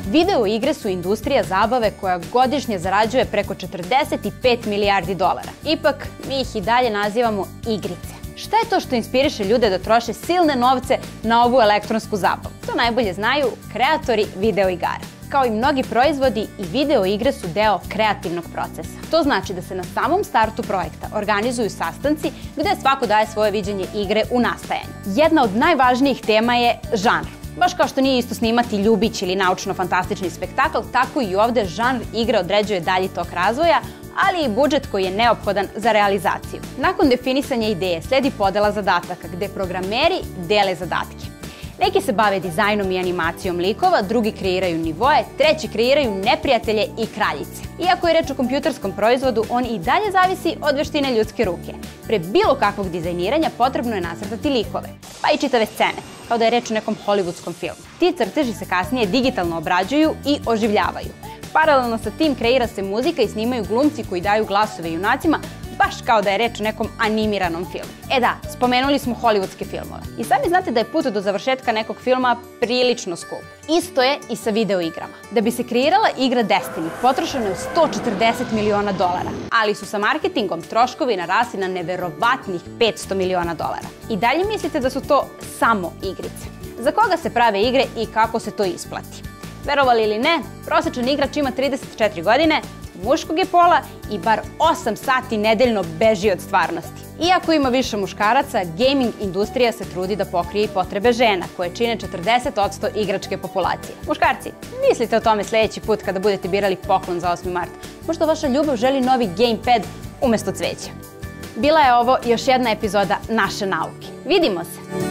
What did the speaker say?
Video igre su industrija zabave koja godišnje zarađuje preko 45 milijardi dolara. Ipak, mi ih i dalje nazivamo igrice. Šta je to što inspiriše ljude da troše silne novce na ovu elektronsku zabavu? To najbolje znaju kreatori video igara. Kao i mnogi proizvodi, i video igre su deo kreativnog procesa. To znači da se na samom startu projekta organizuju sastanci gde svako daje svoje viđenje igre u nastajanju. Jedna od najvažnijih tema je žanr. Baš kao što nije isto snimati ljubić ili naučno-fantastični spektakl, tako i ovde žanr igre određuje dalji tok razvoja, ali i budžet koji je neophodan za realizaciju. Nakon definisanja ideje sledi podela zadataka gde programeri dele zadatke. Neki se bave dizajnom i animacijom likova, drugi kreiraju nivoe, treći kreiraju neprijatelje i kraljice. Iako je reč o kompjuterskom proizvodu, on i dalje zavisi od veštine ljudske ruke. Pre bilo kakvog dizajniranja potrebno je nacrtati likove, pa i čitave scene, kao da je reč o nekom hollywoodskom filmu. Ti crteži se kasnije digitalno obrađuju i oživljavaju. Paralelno sa tim kreira se muzika i snimaju glumci koji daju glasove junacima, baš kao da je reč o nekom animiranom filmu. E da, spomenuli smo hollywoodske filmove. I sami znate da je put do završetka nekog filma prilično skup. Isto je i sa video igrama. Da bi se kreirala igra Destiny, potrošeno je $140 miliona, ali su sa marketingom troškovi narasli na neverovatnih $500 miliona. I dalje mislite da su to samo igrice. Za koga se prave igre i kako se to isplati? Verovali ili ne, prosečan igrač ima 34 godine, muškog je pola i bar 8 sati nedeljno beži od stvarnosti. Iako ima više muškaraca, gaming industrija se trudi da pokrije i potrebe žena, koje čine 40% igračke populacije. Muškarci, mislite o tome sledeći put kada budete birali poklon za 8. mart. Možda vaša ljubav želi novi gamepad umesto cveća. Bila je ovo još jedna epizoda Naše nauke. Vidimo se!